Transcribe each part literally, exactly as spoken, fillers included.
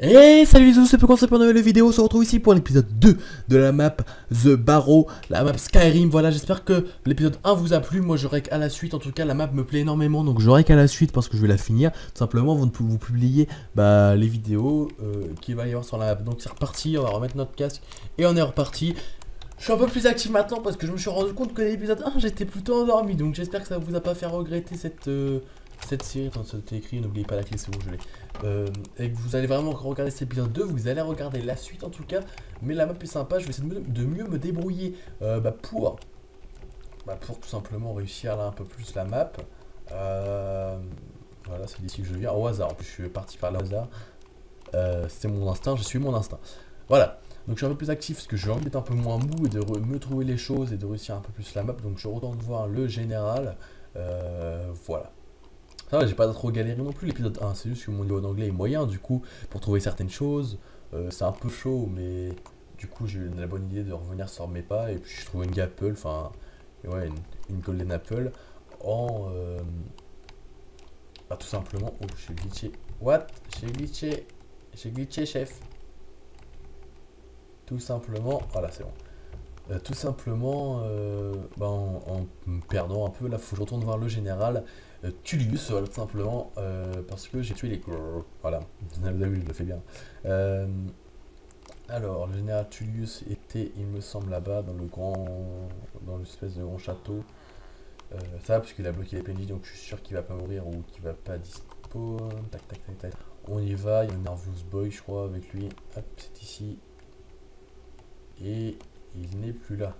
Et salut les tous, c'est Pecan, c'est pour une nouvelle vidéo. On se retrouve ici pour l'épisode deux de la map The Barrow, la map Skyrim. Voilà, j'espère que l'épisode un vous a plu. Moi j'aurai qu'à la suite, en tout cas la map me plaît énormément, donc j'aurai qu'à la suite parce que je vais la finir. Tout simplement, vous, vous publiez bah, les vidéos euh, qu'il va y avoir sur la map. Donc c'est reparti, on va remettre notre casque et on est reparti. Je suis un peu plus actif maintenant parce que je me suis rendu compte que l'épisode un j'étais plutôt endormi. Donc j'espère que ça vous a pas fait regretter cette... Euh, cette série. Attends, c'était écrit, n'oubliez pas la clé, c'est bon, je l'ai. Euh, et que vous allez vraiment regarder cet épisode deux, vous allez regarder la suite en tout cas. Mais la map est sympa, je vais essayer de, me, de mieux me débrouiller euh, bah, pour, bah, pour tout simplement réussir là un peu plus la map. Euh, voilà, c'est d'ici que je viens, au hasard. En plus, je suis parti par le hasard. Euh, C'était mon instinct, je suis mon instinct. Voilà. Donc je suis un peu plus actif parce que j'ai envie d'être un peu moins mou et de me trouver les choses et de réussir un peu plus la map. Donc je retourne voir le général. Euh, voilà. Ça va, j'ai pas trop galéré non plus l'épisode un, c'est juste que mon niveau d'anglais est moyen, du coup, pour trouver certaines choses, euh, c'est un peu chaud, mais du coup, j'ai eu la bonne idée de revenir sur mes pas, et puis je trouve une Gapple, enfin, ouais, une, une Golden Apple, en, euh, bah, tout simplement, oh, j'ai glitché, what, j'ai glitché, j'ai glitché, chef, tout simplement, voilà, c'est bon. Euh, tout simplement euh, bah, en, en me perdant un peu, là faut que je retourne voir le général euh, Tullius, voilà, tout simplement euh, parce que j'ai tué les grrr, voilà, vous avez vu, je le fais bien. Euh, alors, le général Tullius était, il me semble, là-bas, dans le grand, dans l'espèce de grand château. Euh, ça va, parce qu'il a bloqué les P N J, donc je suis sûr qu'il va pas mourir ou qu'il va pas dispo. Tac, tac, tac, tac. On y va, il y a un Nervous Boy, je crois, avec lui. Hop, c'est ici. Et... il n'est plus là.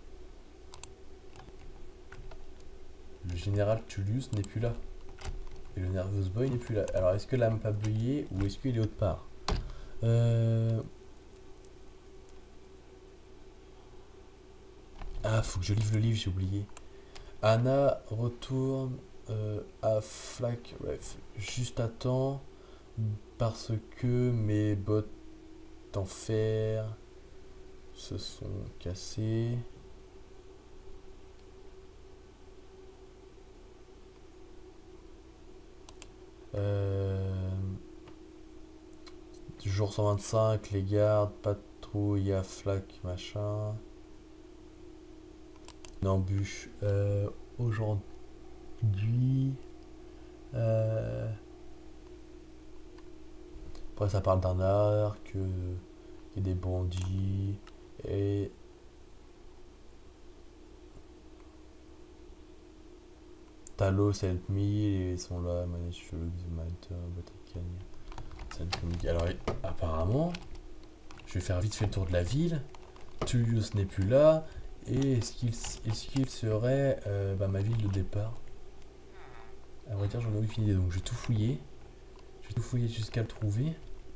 Le général Tullius n'est plus là. Et le Nervous Boy n'est plus là. Alors est-ce que la map a brillé ou est-ce qu'il est autre part? euh... Ah, faut que je livre le livre, j'ai oublié. Anna retourne euh, à Flak Ref. Juste à temps. Parce que mes bottes en fer se sont cassés. Euh, jour cent vingt-cinq, les gardes, patrouille à flac, machin. Une embûche euh, aujourd'hui. Euh, après, ça parle d'un arc, il y a des bandits et. Talos help me, ils sont là, manage to the matter, but I can. Alors, apparemment, je vais faire vite fait le tour de la ville. Tullius n'est plus là. Et est-ce qu'il est qu'il serait euh, bah, ma ville de départ? À vrai dire, j'en ai aucune idée, donc je vais tout fouiller. Je vais tout fouiller jusqu'à le trouver.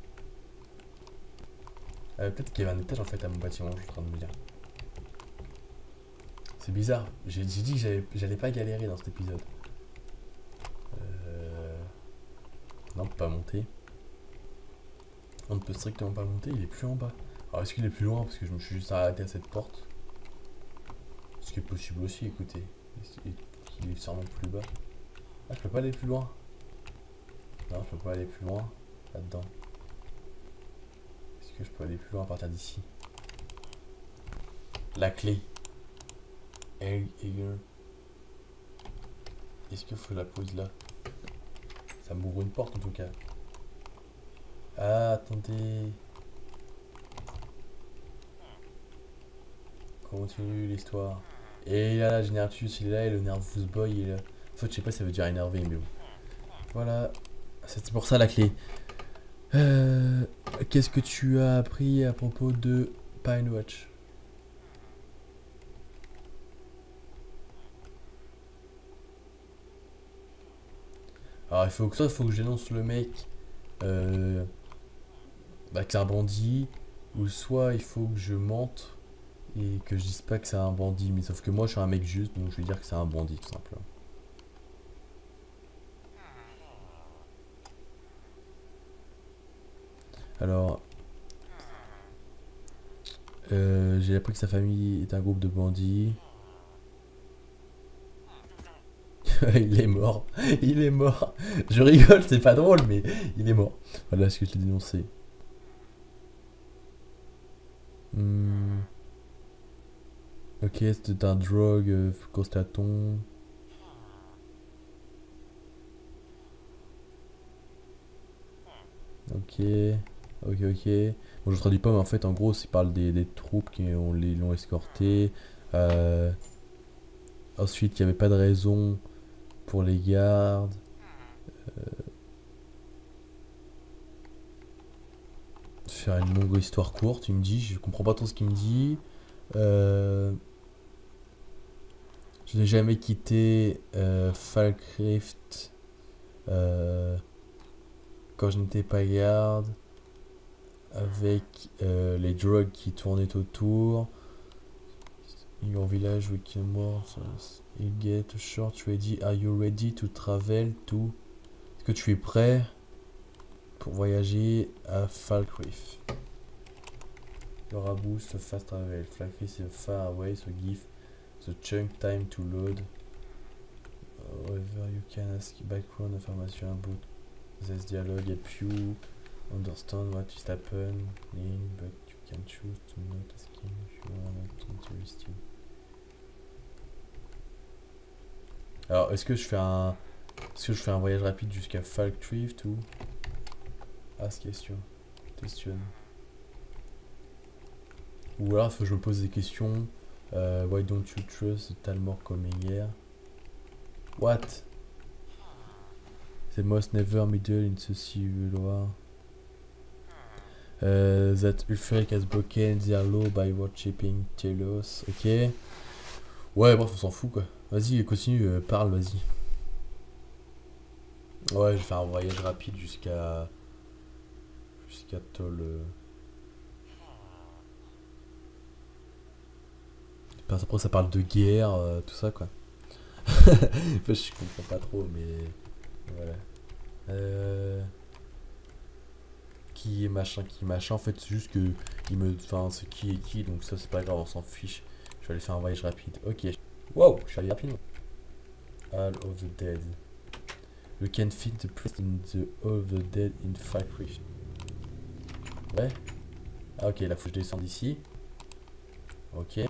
Euh, Peut-être qu'il y avait un étage en fait à mon bâtiment, je suis en train de me dire. C'est bizarre, j'ai dit que j'allais pas galérer dans cet épisode. Euh... Non, on peut pas monter. On ne peut strictement pas monter, il est plus en bas. Alors est-ce qu'il est plus loin parce que je me suis juste arrêté à cette porte? Ce qui est possible aussi, écoutez. Il est sûrement plus bas. Ah, je peux pas aller plus loin. Non, je peux pas aller plus loin là-dedans. Est-ce que je peux aller plus loin à partir d'ici? La clé. Est-ce qu'il faut la pose là? Ça m'ouvre une porte en tout cas. Ah, attendez. Continue l'histoire. Et là, la Génératus, il est là et le Nervous Boy, il est là. En fait, je sais pas si ça veut dire énervé, mais bon. Voilà. C'est pour ça la clé. Euh, Qu'est-ce que tu as appris à propos de Pine Watch? Alors il faut que ça, il faut que je dénonce le mec euh, bah, que c'est un bandit, ou soit il faut que je mente et que je dise pas que c'est un bandit, mais sauf que moi je suis un mec juste, donc je vais dire que c'est un bandit tout simplement. Alors, euh, j'ai appris que sa famille est un groupe de bandits. Il est mort, il est mort. Je rigole, c'est pas drôle, mais il est mort. Voilà ce que je l'ai dénoncé. Hmm. Ok, c'était un drogue, euh, constatons. Ok, ok, ok. Bon, je traduis pas, mais en fait, en gros, il parle des, des troupes qui ont, les- l'ont escorté. Euh, ensuite, il n'y avait pas de raison pour les gardes. Faire une longue histoire courte, il me dit, je comprends pas trop ce qu'il me dit. Euh, je n'ai jamais quitté euh, Falkrift euh, quand je n'étais pas garde, avec euh, les drogues qui tournaient autour. In your village, we can more. You get short ready. Are you ready to travel to? Est-ce que tu es prêt pour voyager à Falkreath? Your boost fast travel. Falkreath is far away, so give the chunk time to load. However, you can ask background information about this dialogue, help you understand what is happening, but you can choose to not asking if you are not interested. Alors, est-ce que je fais un, est-ce que je fais un voyage rapide jusqu'à Falkreath ou ask question, question. Ou alors, il faut que je me pose des questions. Uh, why don't you trust the Talmor coming here? What? They must never meddle in the civil war. Uh, that Ulfric has broken their law by worshipping Telos. Ok. Ouais, bref, on s'en fout quoi. Vas-y, continue, euh, parle, vas-y. Ouais, je vais faire un voyage rapide jusqu'à. Jusqu'à Tol. Euh... Après, ça parle de guerre, euh, tout ça quoi. Enfin, je comprends pas trop, mais. Voilà. Euh... Qui est machin, qui est machin. En fait, c'est juste que. Il me. Enfin, c'est qui est qui, donc ça, c'est pas grave, on s'en fiche. Je vais aller faire un voyage rapide. Ok. Wow, je suis allé rapidement. All of the dead. You can fit the priest in the all of the dead in Falkreath. Ouais. Ah, ok, là, faut que je descende ici. Ok.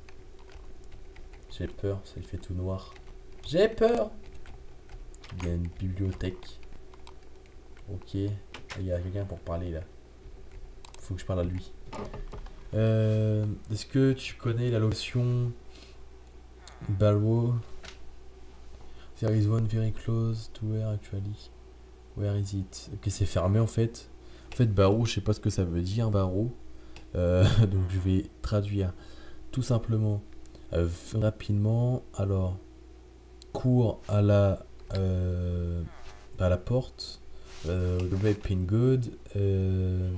J'ai peur, ça il fait tout noir. J'ai peur. Il y a une bibliothèque. Ok. Il y a quelqu'un pour parler là. Faut que je parle à lui. Euh, Est-ce que tu connais la lotion Balwo? There is one very close to where actually. Where is it? Ok, c'est fermé en fait. En fait, barreau, je sais pas ce que ça veut dire, barreau. Euh, donc je vais traduire tout simplement euh, rapidement. Alors, cours à la, euh, à la porte. Euh, le web pin good. Euh,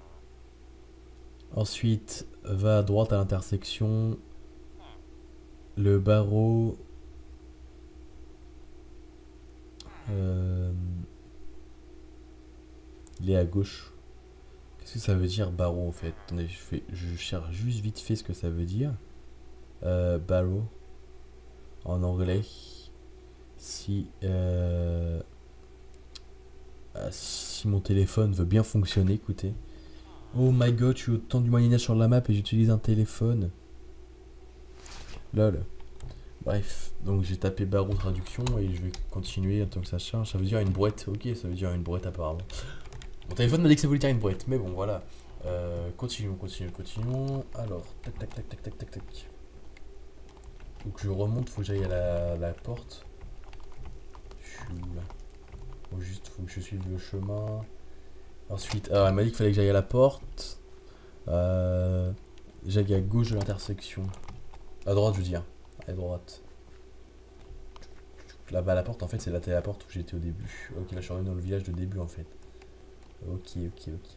ensuite, va à droite à l'intersection. Le barreau. Euh, il est à gauche. Qu'est-ce que ça veut dire barreau en fait? Attendez, je, fais, je cherche juste vite fait ce que ça veut dire. Euh, barrow en anglais. Si, euh, si mon téléphone veut bien fonctionner, écoutez. Oh my god, je suis au temps du Moyen-Âge sur la map et j'utilise un téléphone. Lol. Bref, donc j'ai tapé barreau traduction et je vais continuer en tant que ça charge. Ça veut dire une brouette, ok, ça veut dire une brouette apparemment. Mon téléphone m'a dit que ça voulait dire une brouette, mais bon voilà. Euh, continuons, continuons, continuons. Alors, tac, tac, tac, tac, tac, tac, tac. Donc je remonte, faut que j'aille à la, la porte. Je suis où là? Bon, juste, faut que je suive le chemin. Ensuite, alors elle m'a dit qu'il fallait que j'aille à la porte. Euh, j'aille à gauche de l'intersection. À droite, je veux dire. À droite. Là-bas, à la porte, en fait, c'est là, la porte où j'étais au début. Ok, là, je suis revenu dans le village de début, en fait. Ok, ok, ok.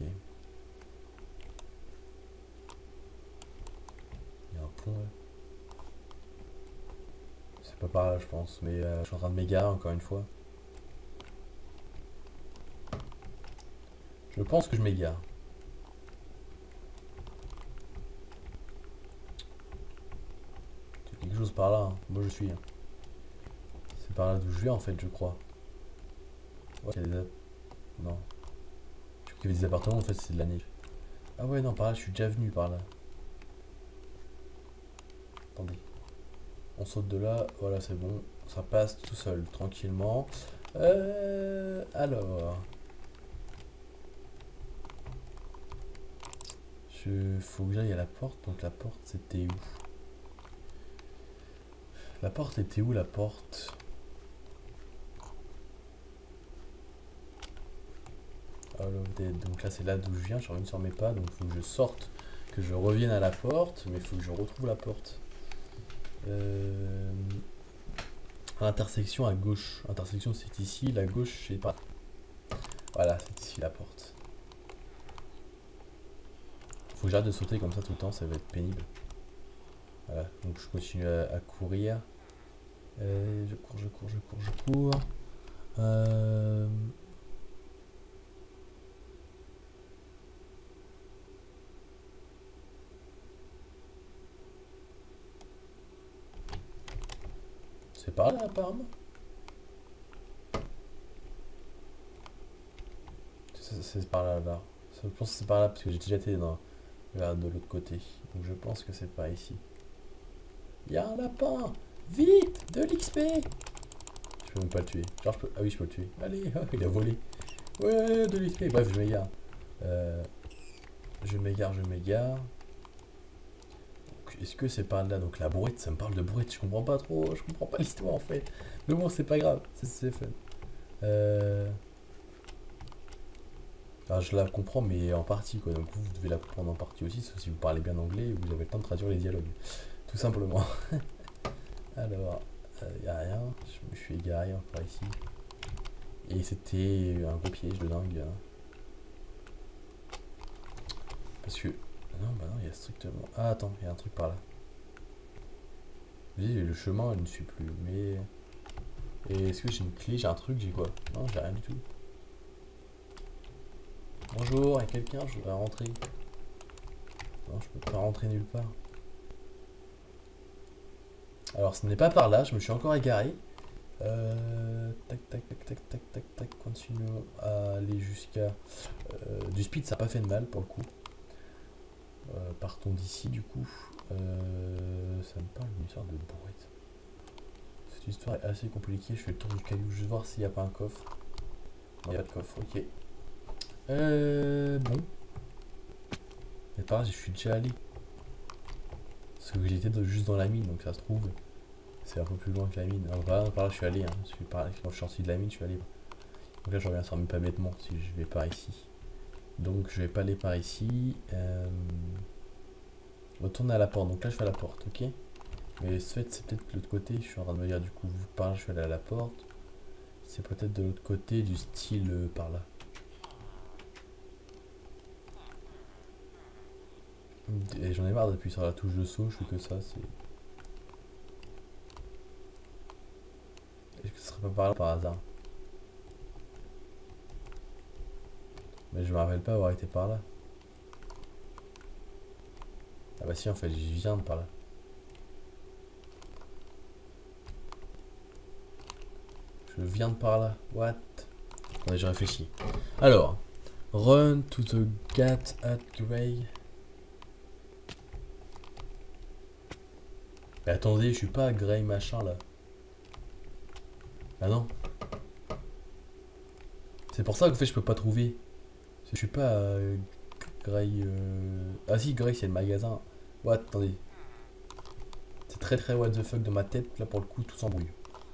Il y a un pont, là. C'est pas par là, je pense. Mais euh, je suis en train de m'égarer, encore une fois. Je pense que je m'égare. C'est quelque chose par là. Hein. Moi, je suis. Hein. C'est par là d'où je viens, en fait, je crois. Ouais, il y a des... Non. Je crois qu'il y avait des appartements, en fait, c'est de la neige. Ah ouais, non, par là, je suis déjà venu par là. attendez. On saute de là, voilà c'est bon. Ça passe tout seul, tranquillement. Euh, alors... Je... Faut que j'aille à la porte, donc la porte c'était où? La porte était où la porte? Alors, donc là c'est là d'où je viens, je reviens sur mes pas, donc il faut que je sorte, que je revienne à la porte, mais il faut que je retrouve la porte. Euh... Intersection à gauche. Intersection c'est ici, la gauche c'est pas. Voilà, c'est ici la porte. Faut que j'arrête de sauter comme ça tout le temps, ça va être pénible. Voilà, donc je continue à, à courir. Euh, je cours, je cours, je cours, je cours. Euh... C'est par là apparemment. C'est par là, là. Je pense que c'est par là parce que j'ai déjà été dans, là, de l'autre côté. Donc je pense que c'est par ici. Il y a un lapin. Vite, de l'X P. Je peux même pas le tuer. Genre je peux... Ah oui, je peux le tuer. Allez, il a volé. Ouais, de l'X P. Bref, je m'égare. Euh... Je m'égare, je m'égare. Est-ce que c'est par là? Donc la brouette, ça me parle de brouette. Je comprends pas trop. Je comprends pas l'histoire en fait. Mais bon, c'est pas grave. C'est fun. Euh... Alors, je la comprends, mais en partie quoi. Donc vous, vous devez la comprendre en partie aussi. Sauf si vous parlez bien anglais, vous avez le temps de traduire les dialogues. Tout simplement. Alors, il euh, n'y a rien. Je me suis égaré par ici. Et c'était un gros piège de dingue. Hein. Parce que... Non, bah non, il y a strictement... Ah, attends, il y a un truc par là. Vous voyez, le chemin, je ne suis plus. Mais... Et est-ce que j'ai une clé? J'ai un truc? J'ai quoi? Non, j'ai rien du tout. Bonjour, il y a quelqu'un? Je voudrais rentrer. Non, je peux pas rentrer nulle part. Alors, ce n'est pas par là, je me suis encore égaré. Euh, tac, tac, tac, tac, tac, tac, tac, continuons à aller jusqu'à... Euh, du speed, ça n'a pas fait de mal, pour le coup. Euh, partons d'ici, du coup. Euh, ça me parle d'une histoire de brouette. Cette histoire est assez compliquée, je fais le tour du caillou, juste voir s'il n'y a pas un coffre. Non, il n'y a pas de coffre, ok. Euh, bon. Mais par là, je suis déjà allé. Parce que j'étais juste dans la mine, donc ça se trouve... C'est un peu plus loin que la mine. Alors par là, par là je suis allé. Hein. Je suis par là, quand je suis sorti de la mine, je suis allé. Donc là, je reviens sur mes pas bêtement si je vais par ici. Donc je vais pas aller par ici. Euh... Retourner à la porte. Donc là, je fais à la porte, ok. Mais ce fait, c'est peut-être de l'autre côté. Je suis en train de me dire, du coup, par là, je vais aller à la porte. C'est peut-être de l'autre côté, du style euh, par là. Et j'en ai marre d'appuyer sur la touche de saut. Je fais que ça. C'est. Est-ce que ce serait pas par là par hasard? Mais je me rappelle pas avoir été par là. Ah bah si, en fait, je viens de par là. Je viens de par là. What? Attendez, je réfléchis. Alors, run to the gate at Grey. Mais attendez, je suis pas à Grey machin là. Ah non. C'est pour ça que en fait je peux pas trouver. Je suis pas à Grey. Euh... Ah si, Grey c'est le magasin. What? Attendez. C'est très très what the fuck dans ma tête. Là pour le coup tout s'embrouille.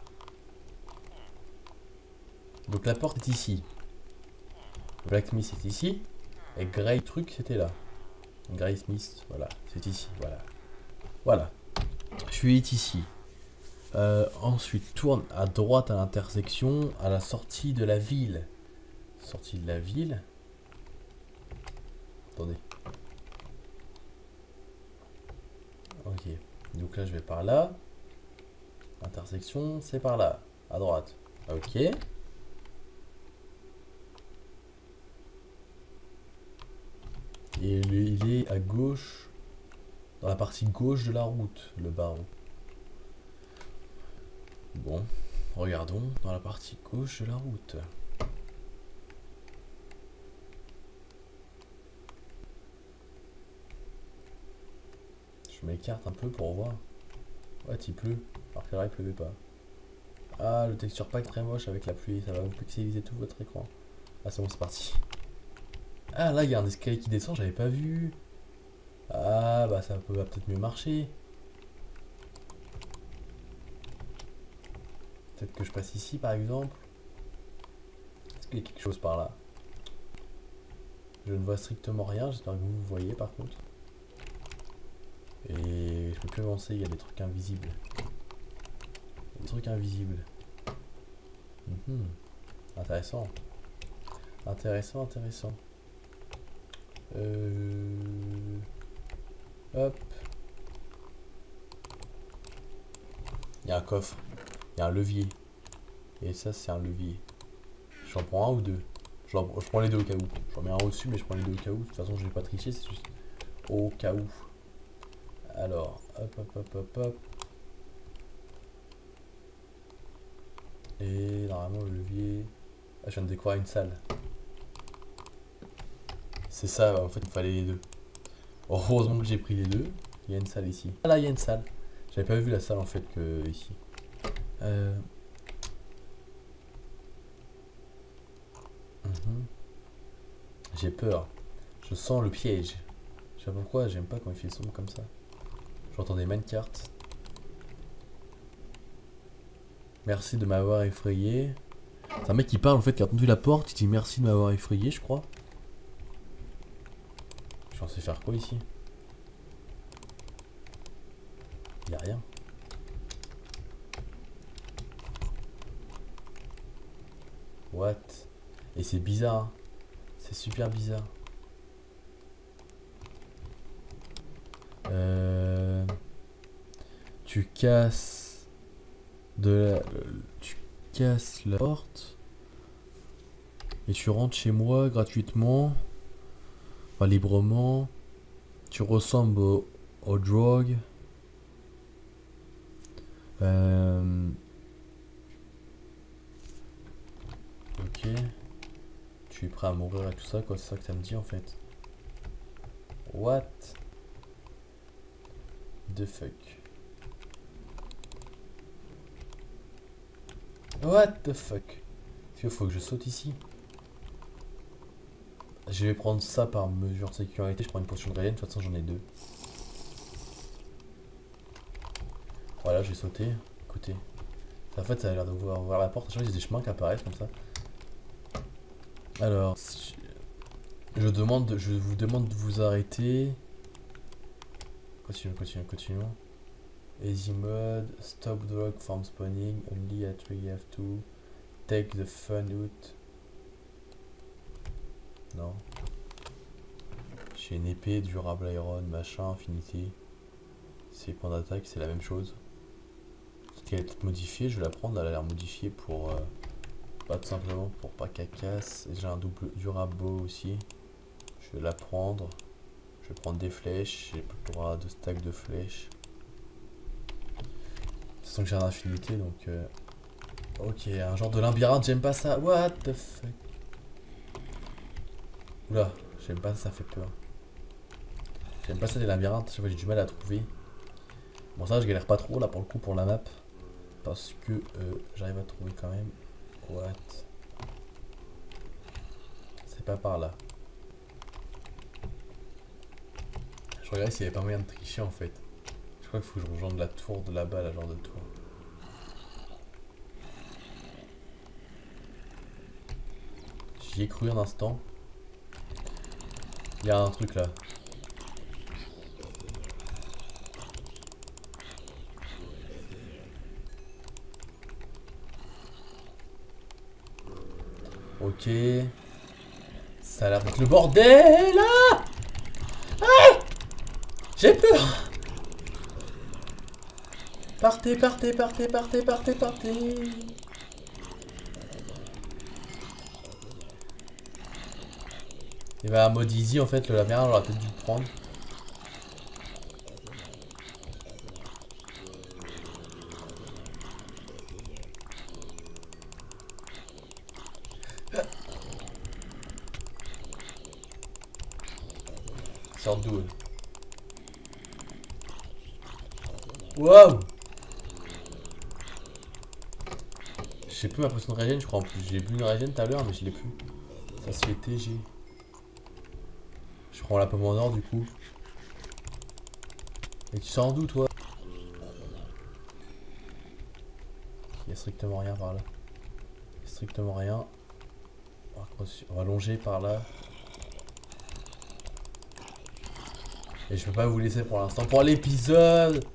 Donc la porte est ici. Blacksmith est ici. Et Grey truc c'était là. Grey Smith, voilà, c'est ici, voilà. Voilà. Je suis ici. Euh, ensuite, tourne à droite à l'intersection, à la sortie de la ville. Sortie de la ville. Attendez. Ok. Donc là, je vais par là. Intersection, c'est par là. À droite. Ok. Et il est à gauche. Dans la partie gauche de la route, le baron. Bon, regardons dans la partie gauche de la route. Je m'écarte un peu pour voir. Ouais, il pleut. Alors que là, il pleuvait pas. Ah, le texture pack très moche avec la pluie. Ça va vous pixeliser tout votre écran. Ah, c'est bon, c'est parti. Ah, là, il y a un escalier qui descend, j'avais pas vu. Ah, bah ça peut va peut-être mieux marcher. Peut-être que je passe ici, par exemple. Est-ce qu'il y a quelque chose par là? Je ne vois strictement rien, j'espère que vous, vous voyez par contre. Et je peux plus avancer, il y a des trucs invisibles. Des trucs invisibles. Mmh. Intéressant. Intéressant, intéressant. Euh... Hop. Il y a un coffre. Il y a un levier. Et ça, c'est un levier. J'en prends un ou deux? Je prends les deux au cas où. J'en mets un au-dessus, mais je prends les deux au cas où. De toute façon, je vais pas tricher, c'est juste au cas où. Alors, hop, hop, hop, hop, hop. Et normalement, le levier... Ah, je viens de découvrir une salle. C'est ça, en fait, il me fallait les deux. Heureusement que j'ai pris les deux. Il y a une salle ici. Ah là, il y a une salle. J'avais pas vu la salle, en fait, que ici. Euh... Mm-hmm. J'ai peur. Je sens le piège. Je sais pas pourquoi, j'aime pas quand il fait sombre comme ça. J'entends des minecarts. Merci de m'avoir effrayé. C'est un mec qui parle en fait, qui a entendu la porte, il dit merci de m'avoir effrayé, je crois. Je suis censé faire quoi ici? Y'a rien. What? Et c'est bizarre, hein. C'est super bizarre. Euh... Tu casses de la... Tu casses la porte et tu rentres chez moi gratuitement, enfin librement. Tu ressembles au, au drogue. Euh... Ok. Tu es prêt à mourir et tout ça, quoi? C'est ça que ça me dit en fait. What the fuck? What the fuck? Est-ce qu'il faut que je saute ici? Je vais prendre ça par mesure de sécurité. Je prends une potion de Gaïenne, de toute façon j'en ai deux. Voilà, j'ai sauté. Écoutez. En fait, ça a l'air d'ouvrir ouvrir la porte. Je vois, il y a des chemins qui apparaissent comme ça. Alors, je demande, je vous demande de vous arrêter. Continuons, continuons, continuons. Easy mode, stop drug from spawning, only at three you have to take the fun out. Non. J'ai une épée, durable iron, machin, infinité. C'est point d'attaque, c'est la même chose. Elle est peut-être modifiée, je vais la prendre, elle a l'air modifiée pour... Euh, pas tout simplement pour pas qu'elle casse. J'ai un double durable aussi. Je vais la prendre. Je vais prendre des flèches, j'ai plus le droit de stack de flèches. De toute façon que j'ai un infinité donc... Euh... Ok, un genre de labyrinthe, j'aime pas ça. What the fuck? Oula, j'aime pas ça, ça fait peur. J'aime pas ça les labyrinthes, j'ai du mal à trouver. Bon ça je galère pas trop là pour le coup pour la map. Parce que euh, j'arrive à trouver quand même. What? C'est pas par là. Je regarde s'il y avait pas moyen de tricher en fait. Je crois qu'il faut que je rejoigne la tour de là-bas, la genre de tour. J'y ai cru un instant. Il y a un truc là. Ok. Ça a l'air d'être le bordel là. Ah, j'ai peur. Partez, partez, partez, partez, partez, partez. Il va à mode easy en fait, le labyrinthe, j'aurais peut-être dû le prendre. Sort d'où? Wow! sais plus ma potion de régène, je crois en plus. J'ai bu une régène tout à l'heure, mais je l'ai plus. Ça se fait T G. Je prends la pomme en or du coup. Et tu sors d'où toi? Il y a strictement rien par là. Il y a strictement rien. On va longer par là. Et je peux pas vous laisser pour l'instant pour l'épisode.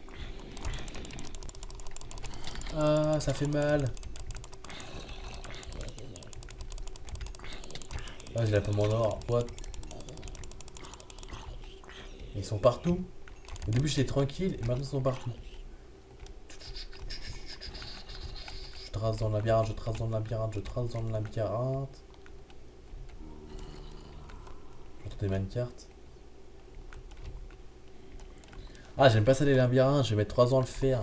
Ah, ça fait mal. Ah, j'ai la pomme en or. What? Ils sont partout. Au début j'étais tranquille et maintenant ils sont partout. Je trace dans le labyrinthe, je trace dans le labyrinthe, je trace dans le labyrinthe. J'entends des minecarts. Ah, j'aime pas ça les labyrinthes, je vais mettre trois ans à le faire.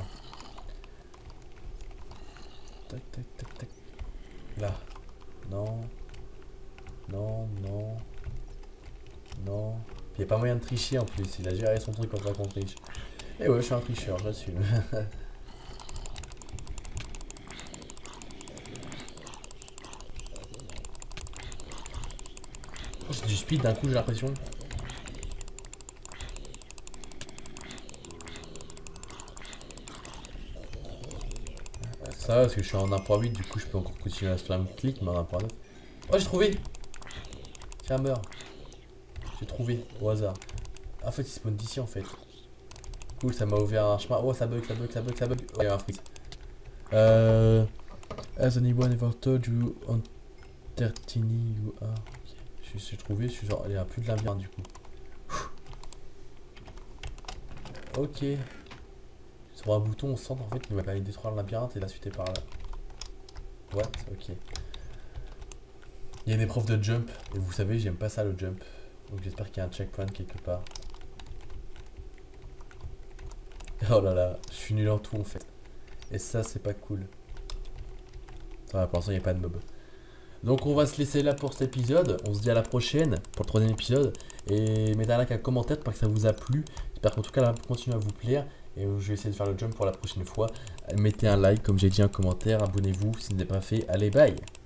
Tac, tac, tac, tac. Là. Non. Non, non. Non. Il n'y a pas moyen de tricher en plus, il a géré son truc comme ça qu'on triche. Et ouais, je suis un tricheur, j'assume. J'ai du speed d'un coup, j'ai l'impression. Ça va parce que je suis en un point huit, du coup je peux encore continuer à slam click, mais en un point neuf. Oh, j'ai trouvé! Tiens, meurs. J'ai trouvé au hasard. En fait, il spawn d'ici en fait. Cool, ça m'a ouvert un chemin. Oh, ça bug, ça bug, ça bug, ça bug. Oh, il y a un freeze. Euh. As anyone ever told you entertaining you are. Okay. Je suis trouvé, je suis genre. Il n'y a plus de labyrinthe du coup. Ok. Sur un bouton au centre, en fait, il m'a permis de détruire le labyrinthe et la suite est par là. What? Ok. Il y a une épreuve de jump. Et vous savez, j'aime pas ça le jump. Donc j'espère qu'il y a un checkpoint quelque part. Oh là là, je suis nul en tout en fait. Et ça c'est pas cool. Ça va, pour l'instant il n'y a pas de mob. Donc on va se laisser là pour cet épisode. On se dit à la prochaine pour le troisième épisode. Et mettez un like, un commentaire pour que ça vous a plu. J'espère qu'en tout cas la map continue à vous plaire. Et je vais essayer de faire le jump pour la prochaine fois. Mettez un like, comme j'ai dit, un commentaire. Abonnez-vous si ce n'est pas fait. Allez, bye!